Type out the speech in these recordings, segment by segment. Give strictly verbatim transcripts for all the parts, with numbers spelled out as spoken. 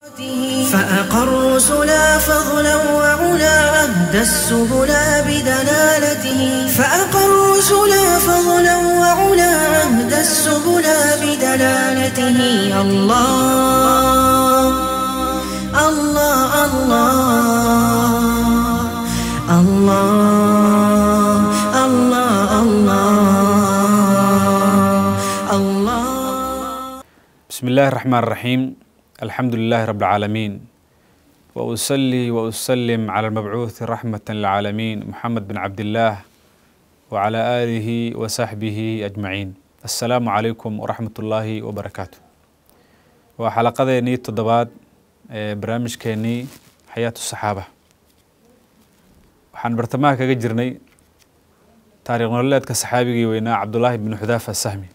فأقروا سلا فضلا وعلا أهدى السبلا بدلالته فأقروا سلا فضلا وعلا أهدى السبلا بدلالته الله الله الله الله الله الله الله. بسم الله الرحمن الرحيم. الحمد لله رب العالمين، وأصلي وأسلم على المبعوث رحمة للعالمين محمد بن عبد الله وعلى آله وصحبه أجمعين. السلام عليكم ورحمة الله وبركاته. وحلقة ني تضباد برامج كيني حياة الصحابة. وحن برتماها كجرني تاريخ نولاد كصحابي وينا عبد الله بن حذافة السهمي.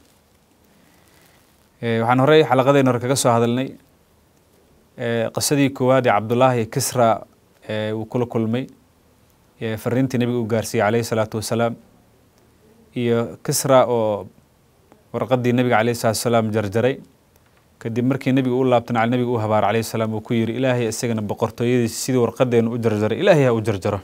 وحن هري حلقة نور كجسوا هذا لني قصدي كوادي عبد الله كسرى وكل كل مي فرنت النبي وجارسي عليه الصلاة والسلام كسرى ورقدي النبي عليه الصلاة والسلام جرجري كدي مركي النبي يقول الله بتنع النبي وهبار عليه السلام وكير إلهي السجن بقرطه يسيد ورقدي إنه أجرجر إلهي أجرجره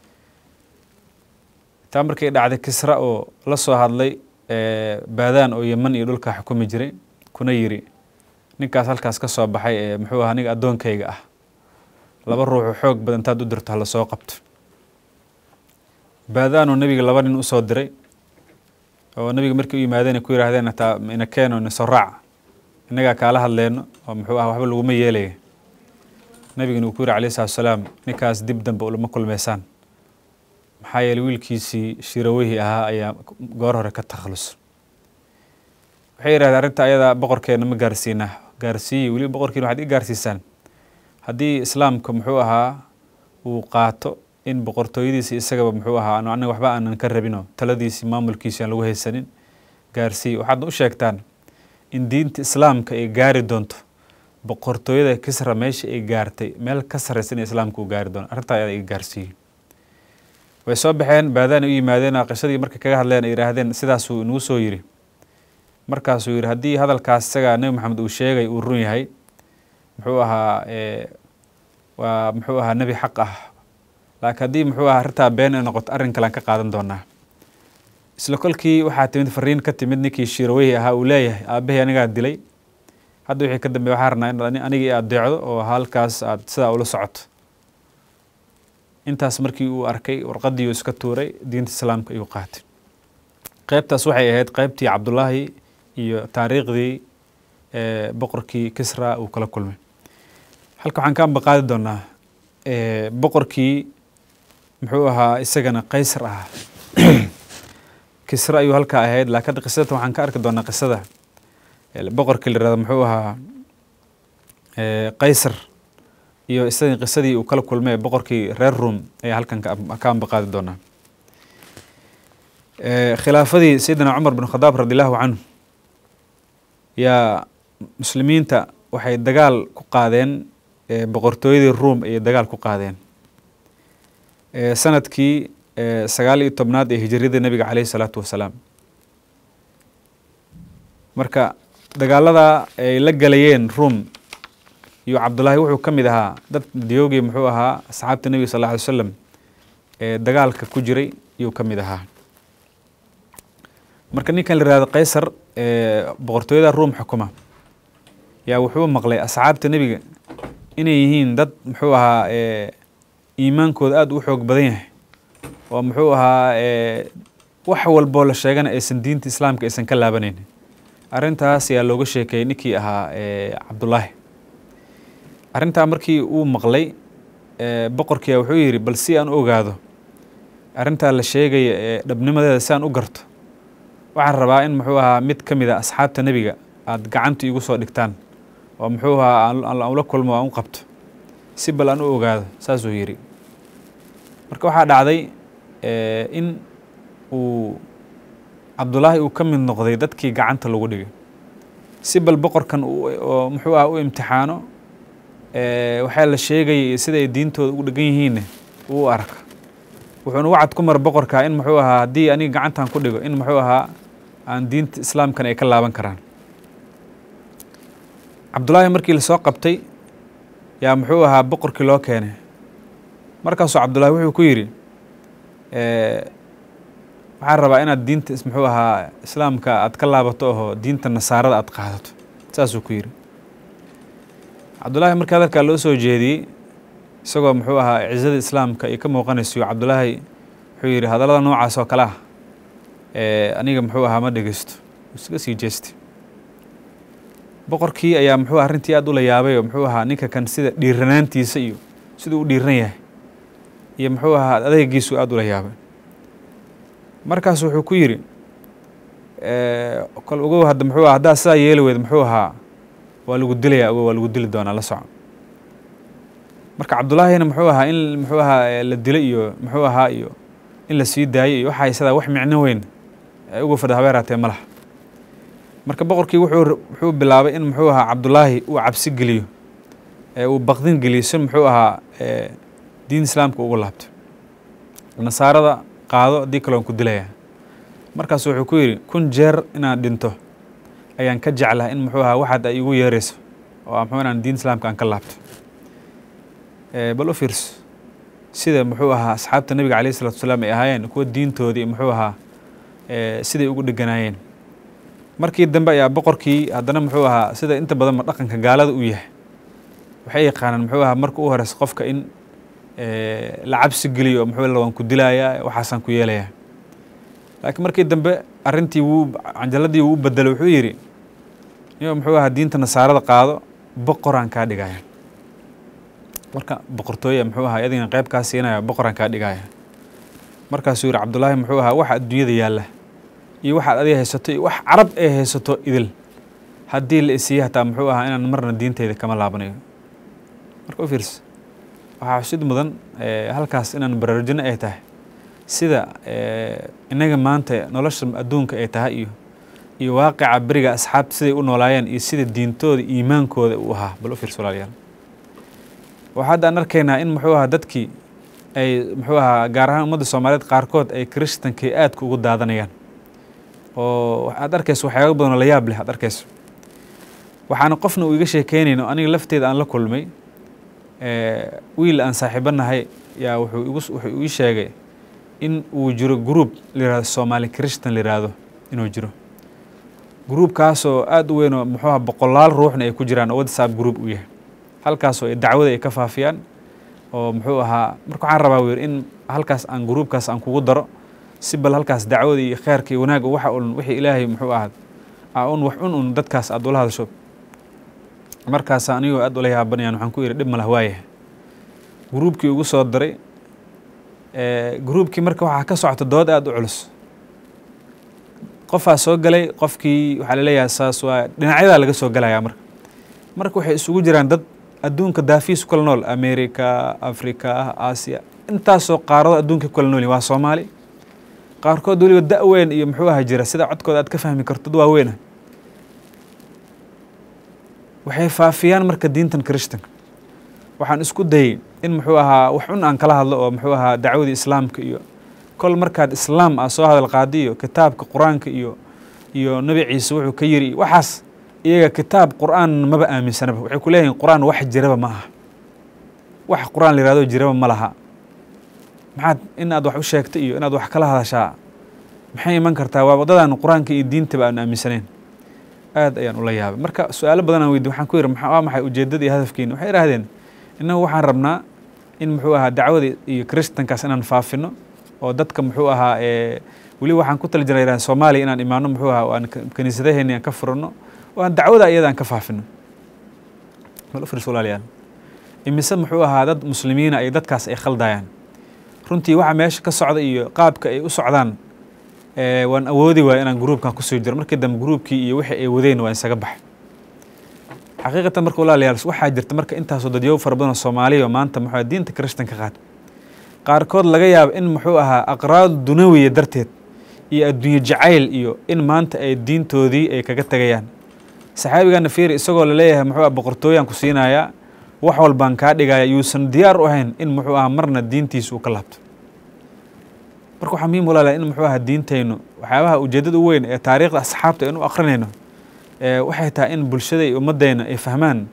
تامر كده عاد كسرى ولصوا هذا لي بادان أو يمن يقول كحكومة جري كنا يري ninkaas halkaas ka soo baxay ee muxuu ahaa aniga adoonkayga ah laba ruux xoog badan taad u dirto la soo qabto baadaano nabiga laba nin u soo diray oo nabiga markii uu yimaadeen ku yiraahdeen taa ina keeno in soo raac inaga kala hadleeno oo muxuu ahaa waxba lagu ma yeelay nabiga uu ku yiri Alayhi salaam ninkaas dib dambe u lama kulmeysaan maxaa yeelay wiilkiisii Shirawihi ahaa ayaa goor hore ka takhalus waxay yiraahdeen arinta ayada boqorkeena ma gaarsiinaa gaarsiiyay wali boqorkiina waxaad i gaarsiisaan haddii islaamka muxuu ahaa uu qaato in boqortooyadiisa isagaba muxuu ahaa anaga waxba aanan ka rabino taladiisi maamulkiisa aan lagu haysanin gaarsiiyay waxaad u sheegtaan in diinta islaamka ay gaari doonto boqortooyada Kisra meesha ay gaartay meel ka sareysan islaamku gaari doono arinta ayada ay gaarsiiyay way soo baxeen baadaan u yimaadeen qashadii markay kaga hadleen ay yiraahdeen sidaas uu inuu soo yiri markaas uu yiri hadii hadalkaas isaga Nabi Maxamed uu sheegay uu run yahay muxuu ahaa ee waa muxuu ahaa nabi xaq ah laakiin hadii muxuu ahaa arrinta been ay noqoto arrin kale ka qaadan doonaa isla kolkii waxa timid fariin ka timid ninkii Shirawihi ahaa uu leeyahay aabahay aniga dilay hadda wixii ka dambeeyay waxa arnaa in aniga aad deecdo oo halkaas aad sida ula socoto intaas markii uu arkay warqadii uu iska tuuray diinta islaamka ayuu qaatay qaybtaas waxay ahayd qaybtii Cabdullaahi iyo taariikhdii ee boqorkii Kisra uu kala kulmay halka waxaan ka baqaadi doonaa ee boqorkii muxuu ahaa isagana Qaysar ah Kisra ayuu halka ahayd laakiin qisada waxaan ka arki doonaa qisada boqorkii la raado muxuu ahaa ee Qaysar iyo isagana qisadii uu kala kulmay boqorkii reer Rum ee halkan ka baqaadi doonaa ee khilaafadii Sayyidina Umar bin Khattab radiyallahu anhu يا مسلمين تا waxay dagaal ku qaadeen ee boqortooyadii Room ay dagaal ku qaadeen ee sanadkii sagaal iyo tobnaad ee hijriyada nabiga Alayhi salaatu wasalaam marka dagaalada ay la galayeen Room iyo Cabdullaahi wuxuu kamid ahaa dad diyoogi muxuu ahaa asxaabta nabiga sallallahu alayhi wasallam ee dagaalka ku jiray iyo kamid ahaa marka ninkan la raado Qaysar ee boqortooyada Room xukuma yaa wuxuu maqlay asxaabta nabiga inay yihiin dad muxuu ahaa ee iimaankooda aad u xoog badan yahay oo muxuu ahaa ee wax walba la sheegana aysan diinta islaamka aysan ka laabaneyn arintaas ayaa looga sheekay ninkii ahaa ee Cabdullaahi arinta markii uu maqlay ee boqorkii wuxuu yiri bal si aan ogaado arinta la sheegay ee dhabnimadeeda si aan u garto waxaan rabaa in muxuu ahaa mid kamid ah asxaabta nabiga aad gacanta igu soo dhigtaan oo muxuu ahaa aan la kulmo aan u qabto si bal aan u ogaado saas uu yiri marka waxa dhacday ee in uu Cabdullaahi uu kamid noqday dadkii gacanta lagu dhigay si bal boqorkan oo muxuu ahaa u imtixaano ee waxa la sheegay sida ay diintooda ugu dhagan yihiin uu arka wuxuu wacad ku mar boqorka in muxuu ahaa hadii aniga gacantan ku dhigo in muxuu ahaa aan diinta islaamkan ay ka laaban karaan Cabdullaahi markii la soo qabtay yaa muxuu ahaa boqorkii loo keenay markaasuu cabdullaahi wuxuu ku yidhi waxaan rabaa inaad diinta muxuu ahaa islaamka aad ka laabato oo diinta nasaarada aad qaadato saasuu ku yidhi cabdullaahi markii hadalkaa loo soo jeediyey isagoo muxuu ahaa cizada islaamka ay ka muuqanayso cabdullaahi wuxuu yidhi hadallada noocaas oo kale ah aniga muxuu ahaa ma dhegeysto iska sii jeestay boqorkii ayaa muxuu arrintii aad ula yaabay oo muxuu ahaa ninka kan sida dhiiranaantiisa iyo siduu u dhiiran yahay iyo muxuu ahaa adeegiisu aad ula yaabay markaas wuxuu ku yidhi kol ogow hadda muxuu ahaa haddaa sidaa yeeli weyd muxuu ahaa waa lagu dilayaa ogow waa lagu dili doonaa la soco marka cabdullaahina muxuu ahaa in muxuu ahaa la dilay iyo muxuu ahaa iyo in la sii daayay iyo waxaa isadaa wax micno weyn ugu fadha habeeraatee ma laha marka boqorkii wuxuu wuxuu bilaabay in muxuu ahaa cabdullaahi uu cabsi geliyo ee uu baqdin geliyo si muxuu ahaa diin islaamka ugu laabto nasaarada qaado haddii kaloon ku dilaya markaas wuxuu ku yidhi kun jeer inaan dhinto ayaan ka jeclaha in muxuu ahaa waxaad ay igu yeerayso oo muxuu inaan diin islaamka aan ka laabto bal u fiirso sida muxuu ahaa asxaabta nabiga calayhi salatu wasalaam ay ahaayeen kuwa diintoodii muxuu ahaa siday ugu dheganaayeen markii dambe ayaa boqorkii haddana muxuu ahaa sida inta badan ma dhaqanka gaalada u yahay waxay yaqaanaan muxuu ahaa marka u horeysa qofka in la cabsi geliyo muxuu la waan ku dilayaa waxaasaan ku yeelayaa laakiin markii dambe arrintii wuu canjaladii wuu bedelay wuxuu yidhi iyo muxuu ahaa diinta nasaarada qaado boqoraan kaa dhigaya marka boqortooya muxuu ahaa adigana qayb kaa siinaya boqoraan kaa dhigaya markaasuu yidhi cabdullaahi muxuu ahaa waxa adduunyada yaalla iyo waxaad adiga haysato iyo wax carab ee haysato idil haddii la isiiya hataa muxuu ahaa inaan marna diinteyda kama laabanayo marka u fiirsa waxaa xusid mudan halkaas inaan baraarujino ay tahay sida inaga maanta nolosha adduunka ay tahay iyo iyo waaqica beriga asxaabta siday u noolaayeen iyo sida diintooda iimaankooda uu ahaa bal u fiirsa walaalayaal waxaa hadda aan arkaynaa in muxuu ahaa dadkii ay muxuu ahaa gaar ahaan ummadda soomaaliyeed qaarkood ay kiristankii aadka ugu daadanayaan oo aad arkayso waxyaaba badan oo la yaab leh aad arkayso waxaana qofna uu iga sheekeynayno aniga lafteeda aan la kulmay wiil aan saaxiibanahay yaa wuxuu igu wuxuu ii sheegay in uu jiro group la yiraahdo Somali Christian la yiraahdo inuu jiro groupkaasoo aad u weyn oo muxuu ahaa boqolaal ruuxna ay ku jiraan oo WhatsApp group u yahay halkaasoo ay dacwada ay ka faafiyaan oo muxuu ahaa marka waxaan rabaa weer in halkaas aan groupkaas aan kugu daro si bal halkaas dacwada iyo khayrka iyo wanaagga waxa uu wixii Ilaahay muxuu ahaa aa un wax un un dadkaas aad ula hadasho markaas anigoo aad ula yaabanayaan waxaan ku yiri dhib ma lah waaye groupkii ugu soo diray ee groupkii marka waxa ka socota dood aad u culus qofaa soo galay qofkii waxa la leeyahay saas waa dhinacyada laga soo galayaa marka marka waxay isugu jiraan dad adduunka daafiis kala nool America Africa Asia intaasoo qaarado adduunka kala nool waa Soomaali qaarkood waliba da' weyn iyo muxuu ahaa jira sida codkooda aad ka fahmi kartid waa weyn waxay faafiyaan marka diintan Christian waxaan isku dayay in muxuu ahaa wax un aan kala hadlo oo muxuu ahaa dacwadii islaamka iyo kol markaad islaam ah soo hadal qaadiyo kitaabka quraanka iyo iyo nabi ciise wuxuu ka yiri waxaas iyaga kitaab quraan maba aaminsanaba waxay ku leeyihiin quraan wax jiraba ma aha wax quraan la yiraahdo jiraba ma laha maxaad in aad wax u sheegto iyo in aad wax kala hadashaa maxay iman kartaa waa wadadan quraanka iyo diinta baan aaminsaneen aad ayaan ula yaabay marka su'aalo badan aan weydiin waxaan ku yiri maxaa maxay ujeedada iyo hadafkiina waxay yiraahdeen innagu waxaan rabnaa in muxuu ahaa dacwada iyo kristankaas inaan faafino oo dadka muxuu ahaa ee wali waxaan ku tala jiray Soomaaliya inaan imaano muxuu ahaa aan kaniisadaheena aan ka furno oo aan dacwada iyada aan ka faafino mal ufir Soomaaliya imise muxuu ahaa dad muslimiina ay dadkaas ay khaldayaan runtii waxa meesha ka socda iyo qaabka ay u socdaan ee waan awoodi waa inaan groupkan ku soo jiro markii dam groupkii iyo wixii ay wadeen waa isaga bax xaqiiqatan marka walaalayaal waxa jirta marka intaas oo dadyow far badan oo Soomaaliya maanta muxuu diinta Kristanka qaad qaarkood laga yaabo in muxuu ahaa aqraad dunawiye darteed iyo adduunyo jacayl iyo in maanta ay diintoodii ay kaga tagayaan saxaabiga nafiir isagoo la leeyahay muxuu ahaa boqortooyan ku siinaya wax walbaan ka dhigaya yuusan diyaar u ahayn in muxuu ahaa marna diintiisu ka laabto marka waxa muhiim walaalahay in muxuu ahaa diintaynu waxyaabaha ujeedada u weyn ee taariikhda asxaabta aynu aqrinayno ee waxay tahay in bulshada iyo ummaddeena ay fahmaan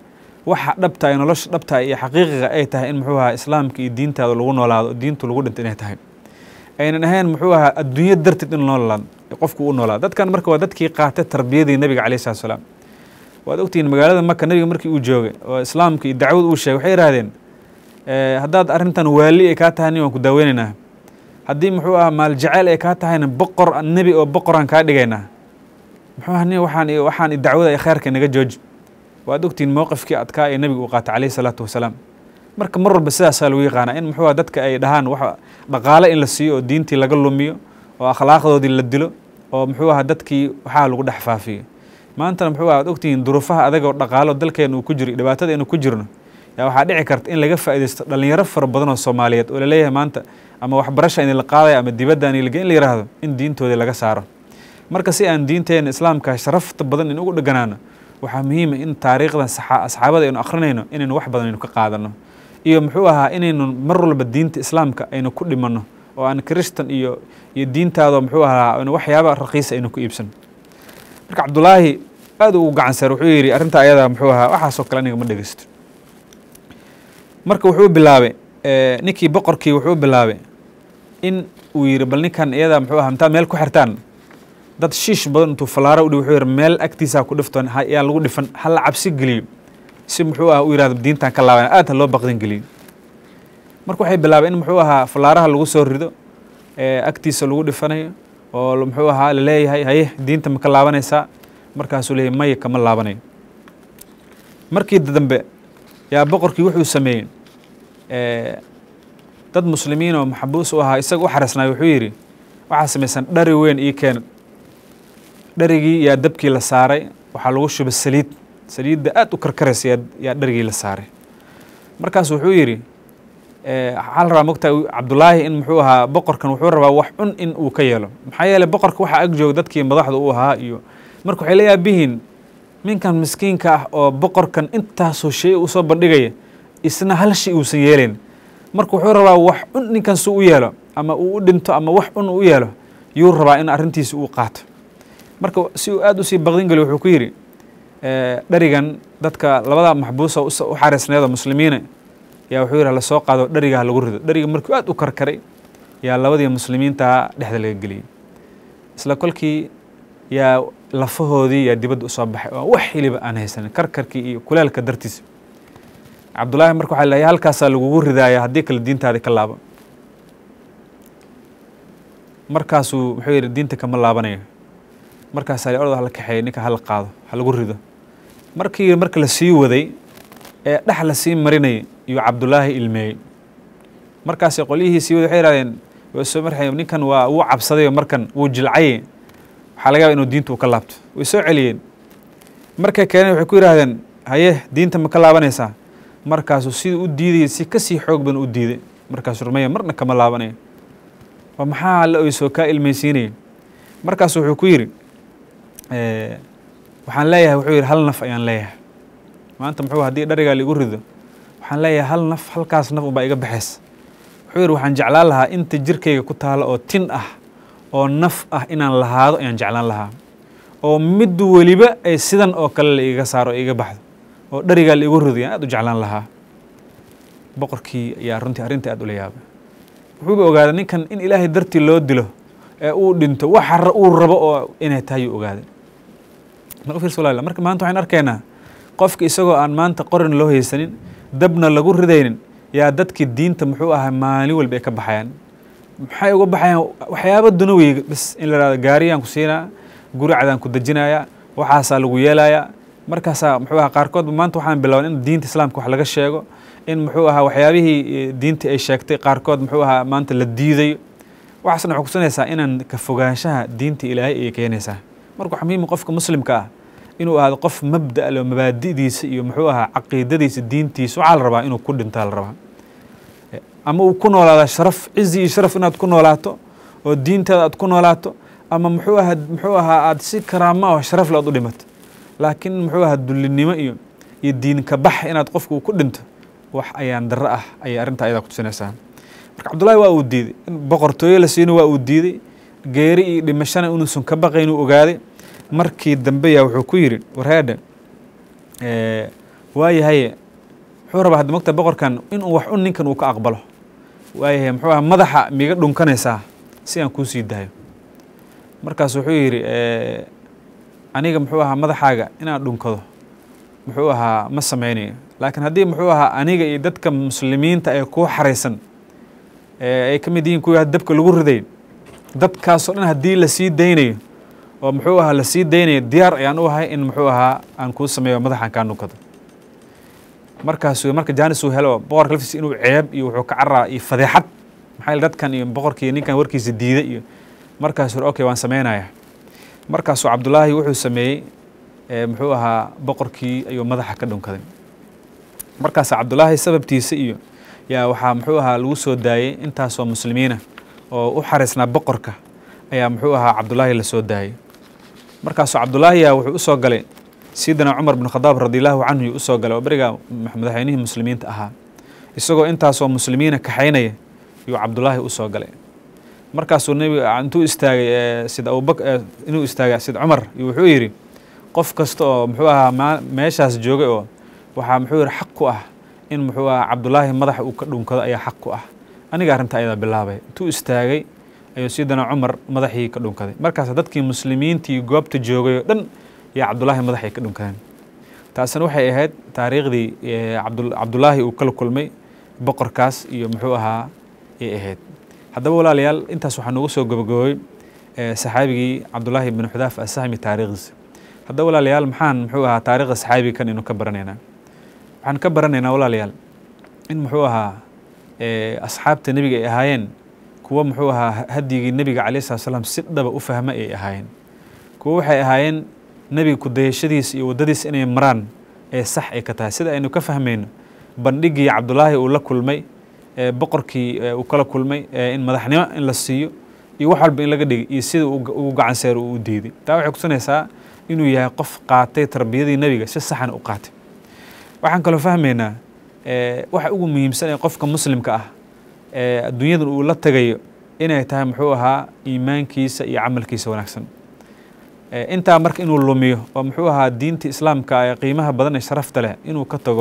waxa dhabta ay nolosha dhabta iyo xaqiiqiga ay tahay in muxuu ahaa islaamka iyo diintaada lagu noolaado diintu lagu dhinto inay tahay aynan ahayn muxuu ahaa adduunyo darteed in noolaado qofku u noolaado dadkan marka waa dadkii qaatay tarbiyadii nabiga calayhi salaatu wasalaam waad ogtihiin magaalada maka nabiga markii uu joogay oo islaamka iyo dacwad uu sheegay waxay yidhaahdeen haddaad arrintan waali ay kaa tahayna waan ku daaweynaynaa haddii muxuu ahaa maal jacayl ay kaa tahayna boqor nebi oo boqoraan kaa dhigaynaa muxuu ahaa nin waxaan waxaan dacwada ay khayrka naga jooji waad ogtihiin mowqifkii adkaa ee nabiga uu qaatay calayhi salaatu wasalaam marka mar walba sidaasaa lagu yaqaanaa in muxuu ahaa dadka ay dhahaan wax dhaqaale in la siiyo oo diintii laga lumiyo oo akhlaaqdoodii la dilo oo muxuu ahaa dadkii waxaa lagu dhex faafiyo maantana muxuu ahaa ad ogtihiin duruufaha adag oo dhaqaalo dalkeena uu ku jiro dhibaatada inuu ku jirno yaa waxaa dhici karta in laga faa'iidaysto dhalinyaro fara badan oo Soomaaliyeed oo la leeyahay maanta ama waxbarasho in la qaadayo ama dibadda in la in la yiraahdo in diintooda laga saaro marka si aan diinteena islaamka sharafta badan in ugu dhaganaano waxaa muhiim ah in taariikhda asxaabada aynu akhrinayno inaynu wax badan aynu ka qaadano iyo muxuu ahaa inaynu mar walba diinta islaamka aynu ku dhimano oo aan Kristan iyo iyo diintaada muxuu ahaa waxyaabo raqiis aynu ku iibsan marka Cabdullaahi aad uu gacan saar wuxuu yiri arrinta ayada muxuu ahaa waxa soo kale aniga ma dhageysto marka wuxuu bilaabay ee ninkii boqorkii wuxuu bilaabay in uu yiri bal ninkan iyada muxuu ahaa inta meel ku xirtaan dad shiish badan intuu falaaro u wuxuu yiri meel agtiisa ku dhiftaan yaa lagu dhifan hal cabsi galiyo si muxuu ahaa u yiraahdo diintan ka laaban aad loo baqdin galiyo marka waxay bilaabeen in muxuu ahaa falaaraha lagu soo rido ee agtiisa lagu dhifanayo oo muxuu ahaa la leeyahay haye diinta ma ka laabanaysaa markaas uu leeyahay may kama laabanayo markii dambe yaa boqorkii wuxuu sameeyay ee dad muslimiin oo maxbuus u ahaa isaga u xarisnaa wuxuu yiri waxa sameeysan dhari weyn ii keen dharigii yaa dabkii la saaray waxa lagu shubay saliid saliidda aad u karkaraysa yaa dharigii la saaray markaas wuxuu yiri ee hal rabaa mogta Cabdullaahi in muxuu ahaa boqorkan wuxuu rabaa wax un in uu ka yeelo maxaa yeelay boqorka waxa ag joog dadkii madaxda u ahaa iyo marka waxay leeyahay minkan miskiinka ah oo boqorkan intaas oo shay u soo bandhigaya isna hal shay uu san yeeleen marka wuxuu rabaa wax un ninkan soo u yeelo ama uu u dhinto ama wax un u yeelo yuu rabaa in arrintiisa uu qaato marka si uu aad u sii baqdin gali wuxuu ku yiri ee dharigan dadka labada maxbuus oo u xarisneedo muslimiina yaa wuxuu yiri la soo qaado dhariga lagu rido dhariga markuu aad u karkaray yaa labadii muslimiinta dhexda laga galiyay isla kolkii yaa lafahoodii yaa dibadda u soo baxay oo wax xiliba aan haysan karkarkii iyo kulaalka dartiisa Cabdullaahi markuu waxa leeyahay halkaas lagu ridaaya hadii kala diintaada ka laabo markaas uu wuxuu yiri diinta kama laabanayo markaas ay ordo hal kaxay ninka hal qaado hal lagu rido markii marka la sii waday ee dhax la sii marinay iyo Cabdullaahi ilmeey markaas qolihii sii waday waxay yiraahdeen way soo marxay ninkan waa uu cabsaday markan uu jilcay waxa laga yaabaa inuu diintu ka laabto way soo celiyeen markay keenay waxay ku yiraahdeen haye diinta ma ka laabanaysaa markaas uu si u diiday si ka sii xoog badan u diiday markaas rumeeyo marna kama laabanayo waa maxaa la oo soo ka ilmeysiinay markaas wuxuu ku yiri ee waxaan leeyahay wuxuu yiri hal naf ayaan leeyahay maanta muxuu hadii dhariga liigu rido waxaan leeyahay hal naf halkaas naf uba iga baxays wuxuu yiri waxaan jeclaan lahaa inta jirkayga ku taalo oo tin ah oo naf ah inaan lahaado ayaan jeclaan lahaa oo mid waliba ay sidan oo kale la iga saaro iga baxdo oo dhariga la igu rido aad u jeclaan lahaa boqorkii ayaa runtii arrinta aad u leeyahay wuxuu ogaaday ninkan in Ilaahay dartii loo dilo ee uu dhinto waxa uu rabo oo inay tahay ogaaday ma fiirso walaal marka maanta waxaan arkaynaa qofka isagoo aan maanta qorin loo haysanin dabna lagu ridaynin yaa dadkii diinta muxuu ahaa maalin walba ay ka baxayaan maxay uga baxayaan waxyaabo dunawi bas in la raado gaariyaan ku siinaa guri cadaan ku dajinaya waxaas lagu yeelaya markaas muxuu ahaa qaarkood maanta waxaan bilaabay in diinta islaamka wax laga sheego in muxuu ahaa waxyaabihii diinta ay sheegtay qaarkood muxuu ahaa maanta la diiday waxaasna wuxuu kusanaysaa inaan ka fogaanshaha diinta Ilaahay ay keenaysaa marka waxa muhiim qofka muslimka ah inuu ahaado qof mabda leh mabaadi'diisa iyo muxuu ahaa caqiidadiisa diintiisa waxa la rabaa inuu ku dhinto la rabaa ama uu ku noolaado sharaf cizi iyo sharaf inaad ku noolaato oo diintaada aad ku noolaato ama muxuu ahaa muxuu ahaa aad si karaama oo sharaf leh u dhimato laakiin muxuu ahaa dulinimo iyo iyo diin ka bax inaad qofku ku dhinto wax ayaan darro ah ay arrinta ayada ku tusinaysaa marka Cabdullaahi waa uu diiday in boqortooyo la siino waa uu diiday geeri iyo dhimashana inuusan ka baqayn uu ogaaday markii dambe yaa wuxuu ku yiri wareeda ee waayahay wuxuu rabaa hadda mogta boqorkan inuu wax un ninkan uu ka aqbalo waayahay muxuu ahaa madaxa miga dhunkanaysaa si aan kuu sii daayo markaas wuxuu yidhi aniga muxuu ahaa madaxaaga inaan dhunkado muxuu ahaa ma samaynayo laakiin haddii muxuu ahaa aniga iyo dadka muslimiinta ee kuu xaraysan ay ka mid yihiin kuwii dabka lagu riday dadkaasoo dhan haddii la sii daynayo oo muxuu ahaa la sii daynayo diyaar ayaan u ahay in muxuu ahaa aan kuu sameeyo madaxaan kaa dhunkado markaasuu marka jaanis uu helo boqorka laftiisa inuu ceeb iyo wuxuu ka caraa iyo fadeexad maxaa yeele dadkan iyo boqorkii ninkan warkiisa diiday iyo markaasuu okay waan samaynayaa markaasuu cabdullaahi wuxuu sameeyey muxuu ahaa boqorkii ayuu madaxa ka dhunkaday markaas cabdullaahi sababtiisa iyo yaa waxaa muxuu ahaa lagu soo daayey intaasoo muslimiina oo u xariisnaa boqorka ayaa muxuu ahaa cabdullaahi la soo daayey markaasuu cabdullaahi yaa wuxuu u soo galay sidina cumar bin khadaab radiallahu canhu yuu u soo galay oo beriga madaxweynihii muslimiinta ahaa isagoo intaasoo muslimiina kaxaynaya yuu cabdullaahi u soo galay markaasuu nebiga intuu istaagay sida abubak inuu istaagay sid cumar iyo wuxuu yidhi qof kasta oo muxuu ahaa meeshaas joogay oo waxaa muxuu yidhi xaq ku ah in muxuu ahaa cabdullaahi madaxa uu ka dhunkado ayaa xaq ku ah aniga arrinta ayadaa bilaabay intuu istaagay ayuu sidina cumar madaxii ka dhunkaday markaas dadkii muslimiintii goobta joogay oo dhan yaa cabdullaahi madaxay ka dhunkadeen taasina waxay ahayd taariikhdii cabdullaahi uu kala kulmay boqorkaas iyo muxuu ahaa ay ahayd haddaba walaalayaal intaas waxaa noogu soo gabagaboobay saxaabigii cabdullaahi bin xudaaf asahmi taariikhdiisa haddaba walaalayaal maxaan muxuu ahaa taariikhda saxaabiga kan inu ka baranaynaa waxaan ka baranaynaa walaalayaal in muxuu ahaa asxaabta nebiga ay ahaayeen kuwa muxuu ahaa hadyigii nebiga calayhi salatu salaam si dhaba u fahma ay ahaayeen kuwa waxay ahaayeen nebiga kudayashadiisa iyo waddadiisa inay maraan ee sax ay ka tahay sida aynu ka fahmayno bandhigii cabdullaahi uu la kulmay boqorkii uu kala kulmay in madaxnimo in la siiyo iyo wax walba in laga dhigay iyo sida ugu gacan seero uu u diiday taa waxay kusanaysaa inuu yahay qof qaatay tarbiyadii nebiga si saxan u qaatay waxaan kaloo fahmaynaa waxa ugu muhiimsan ee qofka muslimka ah ee adduunyadan uu la tagayo inay tahay muxuu ahaa iimaankiisa iyo camalkiisa wanaagsan intaa marka inuu lumiyo oo muxuu ahaa diinta islaamka ee qiimaha badan ee sharafta leh inuu ka tago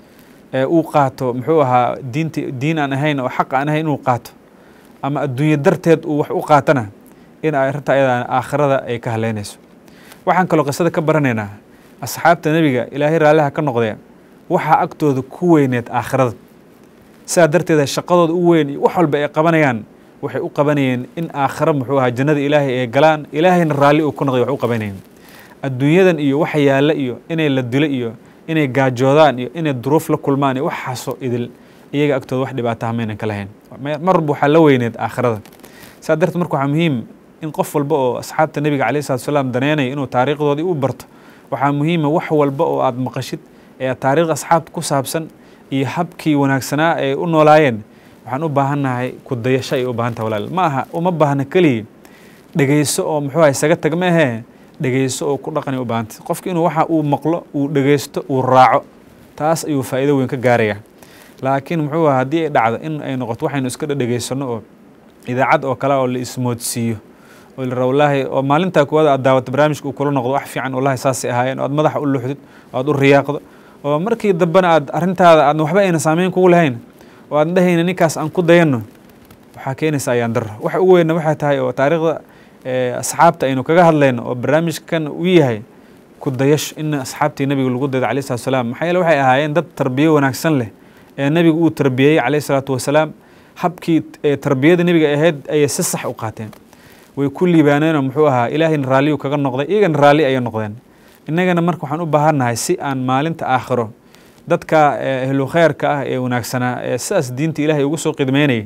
uu qaato muxuu ahaa diinti diin aan ahayn oo xaq aan ahayn inuu qaato ama adduunyo darteed uu wax u qaatana in ay arrinta ayada aakhirada ay ka haleynayso waxaan kaloo qisada ka baranaynaa asxaabta nebiga ilaahay raalliha ka noqdee waxaa agtooda ku weyneed aakhirada sidaa darteeda shaqadooda u weyn iyo wax walba ay qabanayaan waxay u qabanayeen in aakhiro muxuu ahaa jannada ilaahay ay galaan ilaahayna raalli uu ka noqday wax u qabanayeen adduunyadan iyo waxa yaalla iyo inay la dilo iyo inay gaajoodaan iyo inay duruuf la kulmaan iyo waxaasoo idil iyaga agtooda wax dhibaataha maynan ka lahayn mar walba waxaa la weyneed aakhirada saa darteed marka waxaa muhiim in qof walba oo asxaabta nebiga calayhi salatu wasalaam daneynaya inuu taariikhdoodii u barto waxaa muhiima wax walba oo aad maqashid ee taariikhda asxaabta ku saabsan iyo habkii wanaagsanaa ay u noolaayeen waxaan u baahannahay ku dayasho ay u baahan tahay walaal ma aha uma baahna keliya dhegayso oo muxuu aha isaga tag ma ahee dhegayso oo ku dhaqanay u baahantay qofki inuu waxa uu maqlo uu dhegaysto uu raaco taas ayuu faa'iido weyn ka gaaraya laakiin muxuu aha haddii ay dhacdo in ay noqoto waxaynu iska dhegaysanno oo idaacad oo kale oo la ismoodsiiyo oo la raa wallaahi oo maalintaa kuwaada aad daawato barnaamijka uu kula noqdo wax fiican wallahi saasay ahaayeen oo aad madaxa u luxdid oo aad u riyaaqdo oo markii dambena aad arrintaada aadna waxba ayna saameyn kugu lahayn oo aad dhahayna ninkaas aan ku dayanno waxaa keenaysa ayaan darro waxa ugu weynna waxay tahay oo taariikhda asxaabta aynu kaga hadlayno oo barnaamijkan u yahay ku dayash in asxaabtii nebiga lagu daydo calayhi salatu wasalaam maxaa yeele waxay ahaayeen dad tarbiyo wanaagsan leh ee nebigu uu tarbiyeyey calayhi salaatu wasalaam habkii tarbiyada nebiga ahayd ayay si sax u qaateen way ku liibaaneenoo muxuu ahaa ilaahayna raalliyu kaga noqday iyagana raalli ayay noqdeen innagana marka waxaan u baahannahay si aan maalinta aakhiro dadka ehlu khayrka ah ee wanaagsanaa ee sidaas diinta ilaahay ugu soo qidmeynayay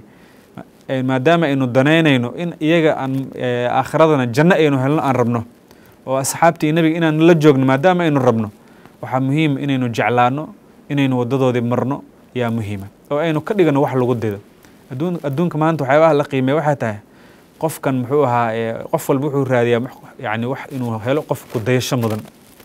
maadaama aynu danaynayno in iyaga aan aakhiradana janno aynu helno aan rabno oo asxaabtii nebiga inaan la joogno maadaama aynu rabno waxaa muhiim inaynu jeclaano inaynu waddadoodii marno yaa muhiima oo aynu ka dhigano wax lagu dido adduun adduunka maanta waxyaabaha la qiimeeya waxay tahay qofkan muxuu ahaa qof walba wuxuu raadiyaa yani wax inuu helo qof ku dayasho mudan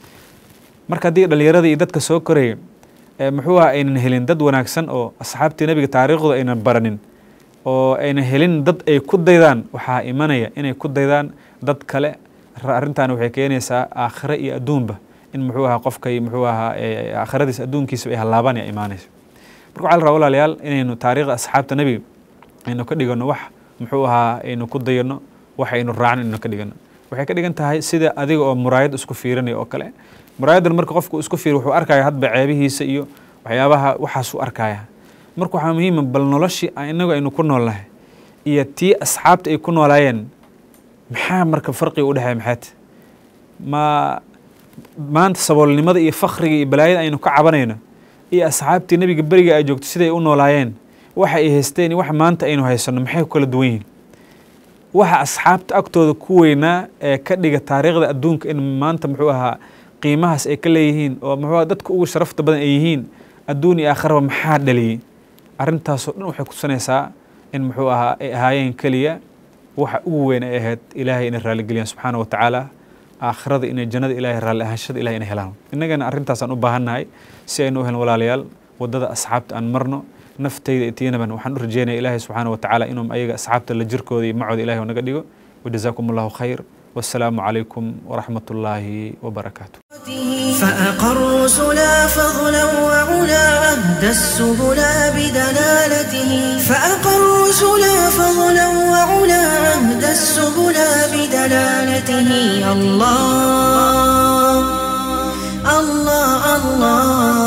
marka haddii dhallinyaradii iyo dadka soo koraya muxuu ahaa aynan helin dad wanaagsan oo asxaabtii nebiga taariikhdooda aynan baranin oo aynan helin dad ay ku daydaan waxaa imanaya inay ku daydaan dad kale arrintan waxay keenaysaa aakhire iyo adduunba in muxuu ahaa qofkay muxuu ahaa aakhiradiisa adduunkiisa ay halaaban ay imaanayso marka waxaa la rabaa walaalayaal inaynu taariikhda asxaabta nabiga aynu ka dhigano wax muxuu ahaa aynu ku dayano wax aynu raacno inaynu ka dhigano waxay ka dhigan tahay sida adiga oo muraayad isku fiirinaya oo kale muraayadan marka qofku isku fiiriyo wuxuu arkaya hadba ceebihiisa iyo waxyaabaha waxaas uu arkaya marka waxaa muhiim ah bal noloshii inagu aynu ku noolnahay iyo tii asxaabta ay ku noolaayeen maxaa marka farqiga u dhexeeya maxaad ma maanta saboolnimada iyo fakhriga iyo balaayada aynu ka cabanayno iyo asxaabtii nabiga beriga ay joogto siday u noolaayeen waxa ay haysteen iyo waxa maanta aynu haysano maxay ku kala duwan yihiin waxa asxaabta agtooda ku weynaa ee ka dhiga taariikhda adduunka in maanta muxuu ahaa qiimahaas ay ka leeyihiin oo muxuu ahaa dadka ugu sharafta badan ay yihiin adduun iyo aakhiraba maxaa dhaliyey arrintaasoo dhan waxay kutusanaysaa in muxuu ahaa ay ahaayeen keliya waxa ugu weyn ay ahayd ilaahay inay raalligeliyaan subxaana wa tacaala aakhirada inay jannada ilaahay raalli ahaanshada ilahay inay helaan innagana arrintaasaan u baahannahay si aynu u helin walaalayaal waddada asxaabta aan marno naftayda itiinaban waxaan u rajeynaya ilaahay subxaana wa tacaala inuu ayaga asxaabta la jirkooda iyo macooda ilahay naga dhigo wajazaakum allahu khayr والسلام عليكم ورحمة الله وبركاته فأقروا سلا فضلا وعلا أهدى السبلا بدلالته فأقروا سلا فضلا وعلا أهدى السبلا بدلالته الله الله الله